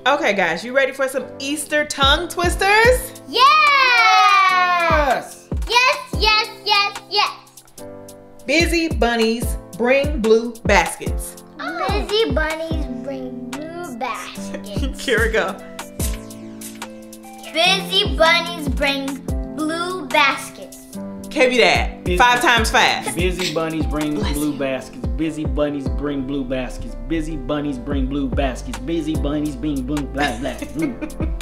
Okay, guys, you ready for some Easter tongue twisters? Yes! Yes, yes, yes, yes. Busy bunnies bring blue baskets. Busy bunnies bring blue baskets. Here we go. Busy bunnies bring blue baskets. KB that. 5 times fast. Busy bunnies bring blue baskets. Busy bunnies bring blue baskets. Busy bunnies bring blue baskets. Busy bunnies bring blue blah blah.